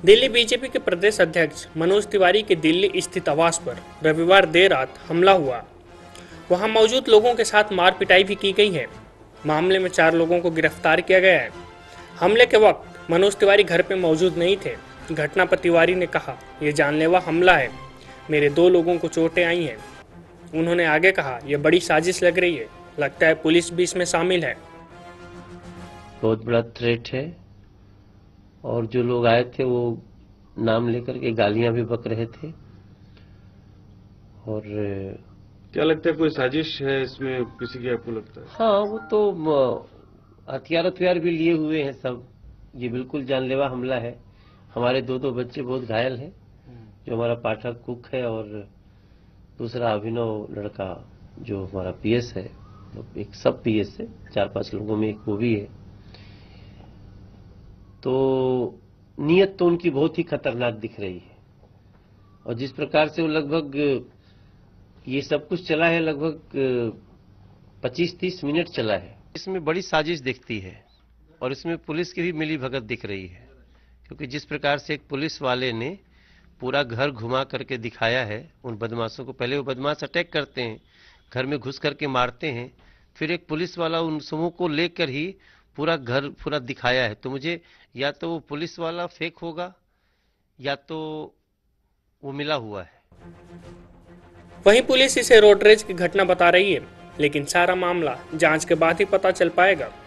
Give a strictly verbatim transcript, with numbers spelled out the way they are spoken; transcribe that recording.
Delhi BJP के प्रदेश अध्यक्ष मनोज तिवारी के दिल्ली स्थित आवास पर रविवार देर रात हमला हुआ। वहां मौजूद लोगों के साथ मार पिटाई भी की गई है। मामले में चार लोगों को गिरफ्तार किया गया है। हमले के वक्त मनोज तिवारी घर पे मौजूद नहीं थे। घटना पर तिवारी ने कहा, यह जानलेवा हमला है, मेरे दो लोगों को चोटें आई हैं। उन्होंने आगे कहा, यह बड़ी साजिश लग रही है, लगता है पुलिस भी इसमें शामिल है। बहुत बड़ा थ्रेट है और जो लोग आए थे वो नाम लेकर के गालियां भी बक रहे थे। और क्या लगता है कोई साजिश है इसमें किसी की, आपको लगता है? हाँ, वो तो हथियार हथियार भी लिए हुए हैं सब। ये बिल्कुल जानलेवा हमला है। हमारे दो दो बच्चे बहुत घायल हैं, जो हमारा पाठक कुक है और दूसरा अभिनव लड़का जो हमारा पीएस है, एक सब पीएस है, चार पांच लोगों में एक वो भी है। तो नीयत तो उनकी बहुत ही खतरनाक दिख रही है और जिस प्रकार से वो लगभग ये सब कुछ चला है, लगभग पच्चीस तीस मिनट चला है। इसमें बड़ी साजिश दिखती है और इसमें पुलिस की भी मिली भगत दिख रही है, क्योंकि जिस प्रकार से एक पुलिस वाले ने पूरा घर घुमा करके दिखाया है उन बदमाशों को। पहले वो बदमाश अटैक करते हैं, घर में घुस करके मारते हैं, फिर एक पुलिस वाला उन समूह को लेकर ही पूरा घर पूरा दिखाया है। तो मुझे या तो वो पुलिस वाला फेक होगा या तो वो मिला हुआ है। वहीं पुलिस इसे रोड रेज की घटना बता रही है, लेकिन सारा मामला जांच के बाद ही पता चल पाएगा।